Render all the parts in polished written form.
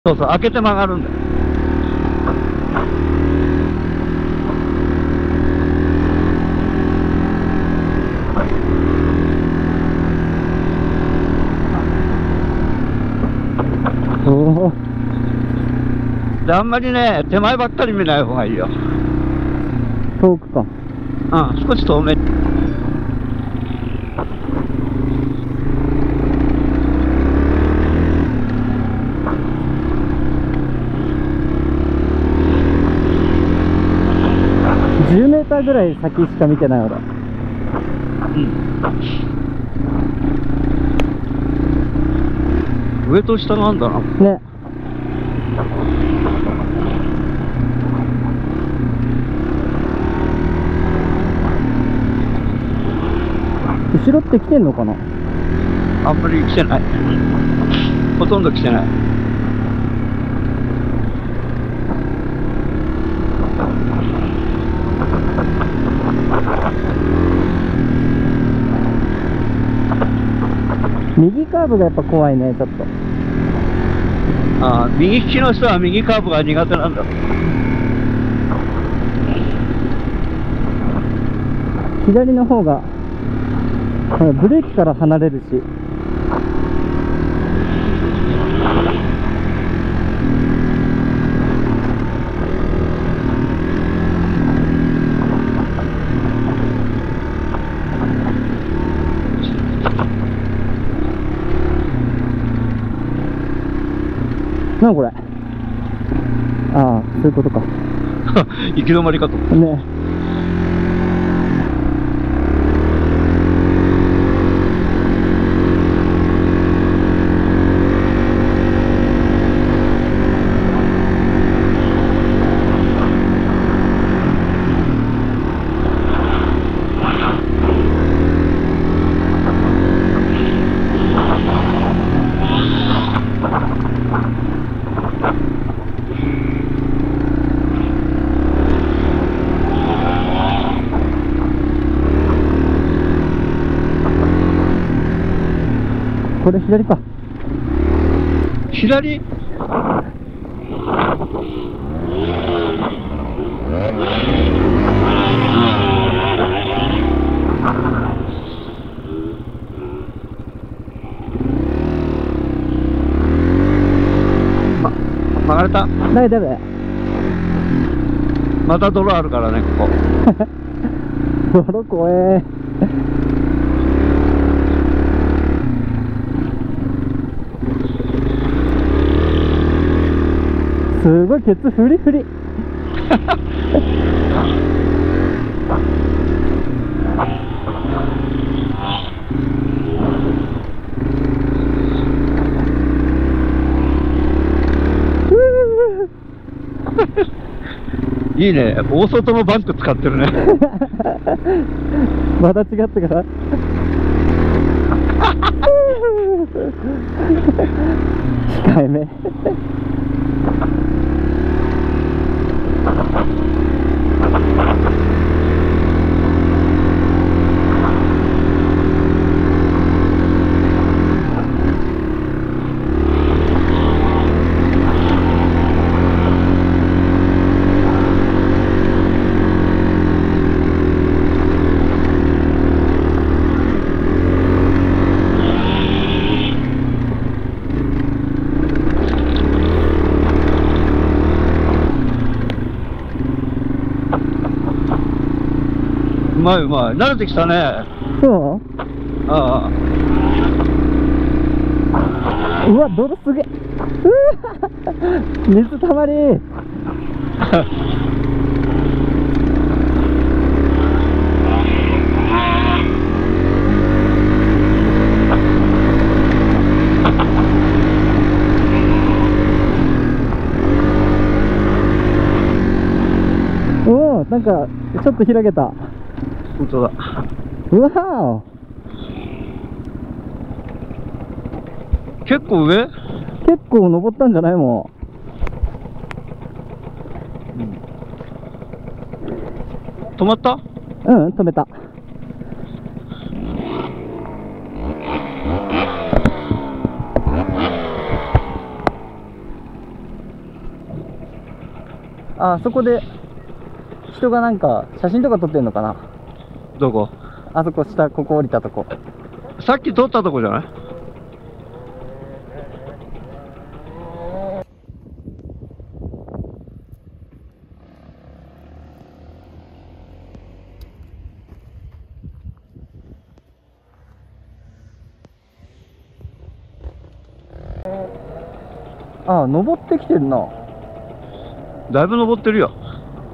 そうそう、開けて曲がるんだよ。 おお。 で、あんまりね、手前ばっかり見ない方がいいよ。 遠くか。 うん、少し遠め。 10メーターぐらい先しか見てない俺。 うん。上と下なんだな。 ね。後ろって来てんのかな。 あんまり来てない。ほとんど来てない。 右カーブがやっぱ怖いね、ちょっと。 ああ、右利きの人は右カーブが苦手なんだ。 左の方がブレーキから離れるし。なんこれ。ああ、そういうことか。 行き止まりかと。 ね。これ左か。 左？曲がれた？ 大丈夫。 また泥あるからね、ここ。 泥怖え。すごいケツフリフリ。 いいね、大外のバンク使ってるね。 また違ったから。控えめ。 うまいうまい。慣れてきたね。 そう？ ああ。 うわ、泥すげえ。うわ、水たまり。おお、なんかちょっと開けた。 本当だ。 うわー。 結構上？ 結構登ったんじゃないもん。止まった？ うん、止めた。 あそこで人がなんか写真とか撮ってんのかな。 どこ？ あそこ下、ここ降りたとこ。 さっき撮ったとこじゃない？ あ、登ってきてるな。 だいぶ登ってるよ。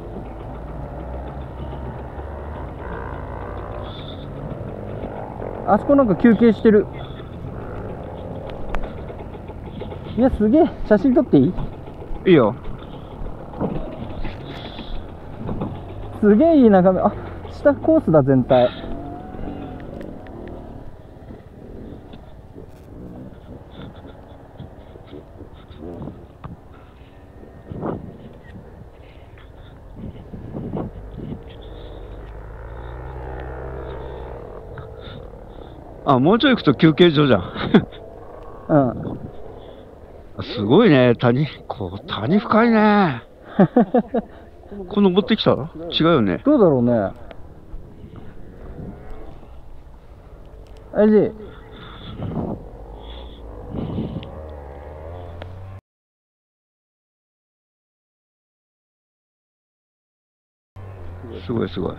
あそこなんか休憩してる。いや、すげえ。写真撮っていい？ いいよ。 すげえいい眺め。あ、下コースだ、全体。 あ、もうちょい行くと休憩所じゃん。 うん。 すごいね、谷深いね。これ登ってきた？違うよね。 どうだろうね。じすごいすごい。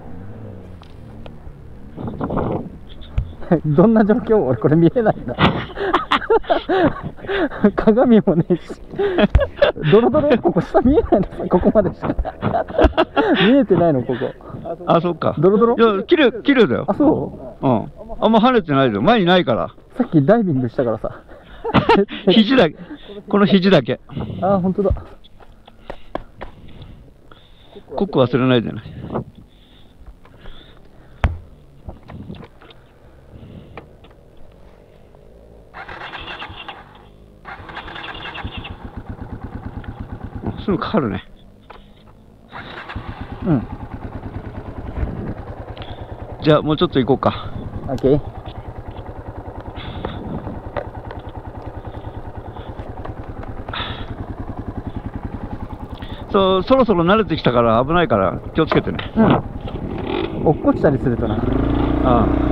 どんな状況？俺これ見えないな。鏡もねえし。ドロドロ、ここ下見えないの。ここまでしか。見えてないの、ここ。 あ、そっか。 ドロドロ？ いや、綺麗だよ。 あ、そうん。あんま跳ねてないよ。前にないから。 う？さっきダイビングしたからさ。 肘だけ。この肘だけ。 あ、本当だ。 コック忘れないでね。すぐかかるね。 うん。 じゃあもうちょっと行こうか。 オッケー。 そろそろ慣れてきたから危ないから気をつけてね。 うん。落っこちたりするとな。 ああ。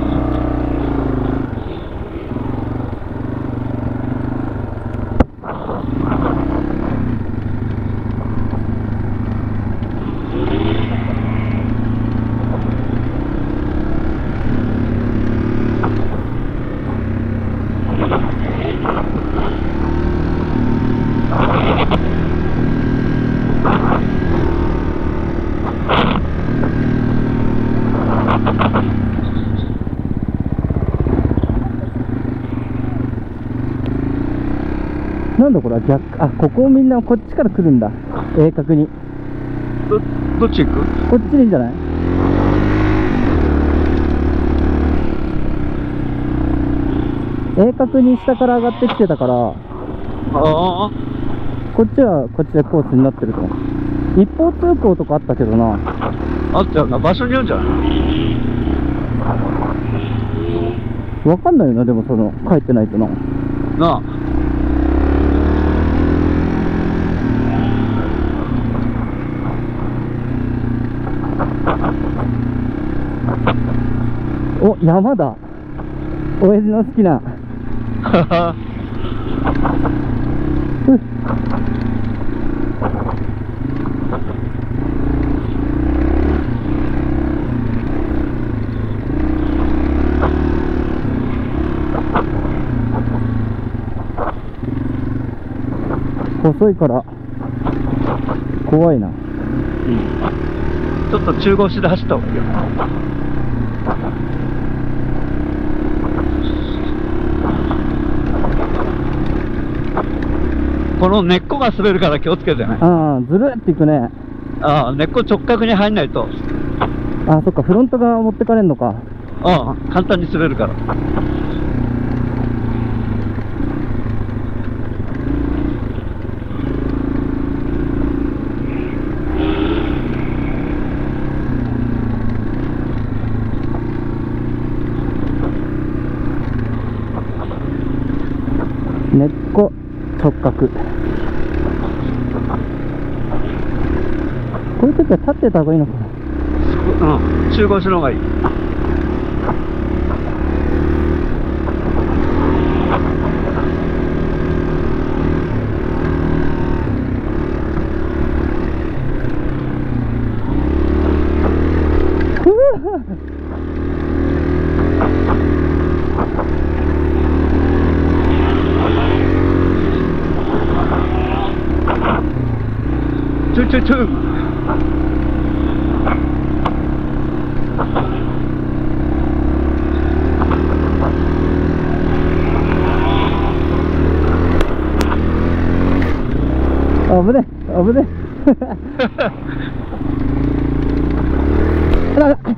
なんだこれは逆、あ、ここをみんなこっちから来るんだ。鋭角に。 どっち行く？ こっちでいいんじゃない？鋭角に下から上がってきてたから、 ああ。 こっちはこっちでコースになってると思う。一方通行とかあったけどな。 あったよな。場所によるんじゃない？ わかんないよな、でも帰ってないとな。 なあ。 お、山だ。親父の好きな。細いから怖いな。 ちょっと中腰で走った方がいいよ。この根っこが滑るから気をつけてね。 ああ、ずるっていくね。 ああ、根っこ直角に入んないと。 ああ、そっか、フロントが持ってかれんのか。 ああ、簡単に滑るから。 根っこ直角。 じゃあ立ってた方がいいのかな。 うん、中腰の方がいい。ちょ危ねえ危ねえ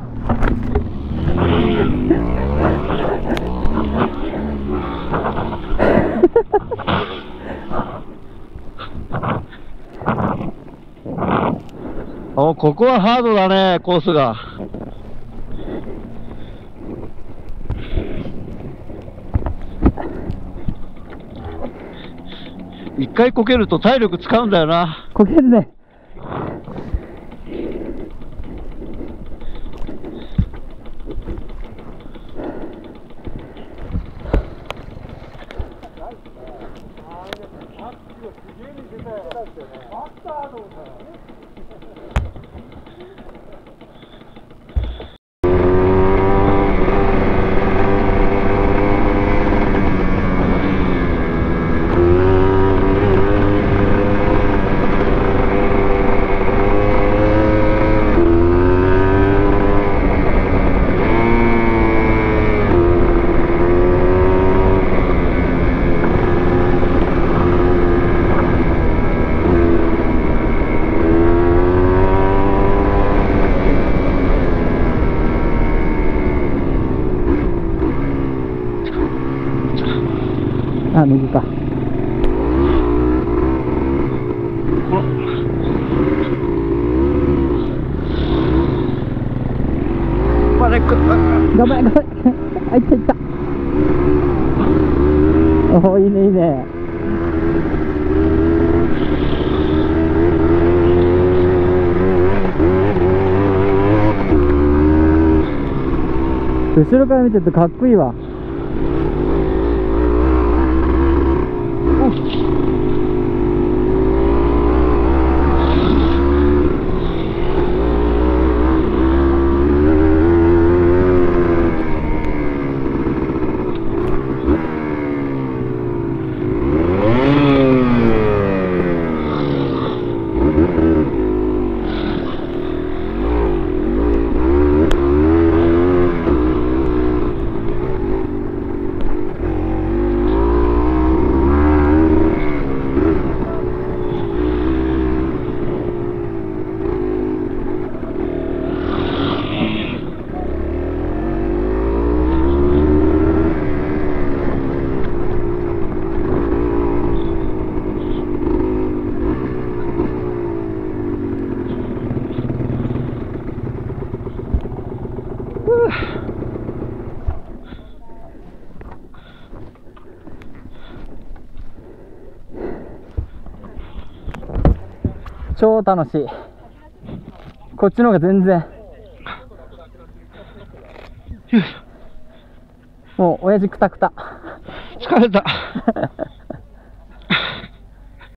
お、ここはハードだね、コースが。一回こけると体力使うんだよな。 こけるね。あ、右か。 頑張れ、 頑張れ。あ、いったいった。おお、いいねいいね。後ろから見てるとかっこいいわ。超楽しい。こっちの方が全然。もう親父クタクタ。 疲れた。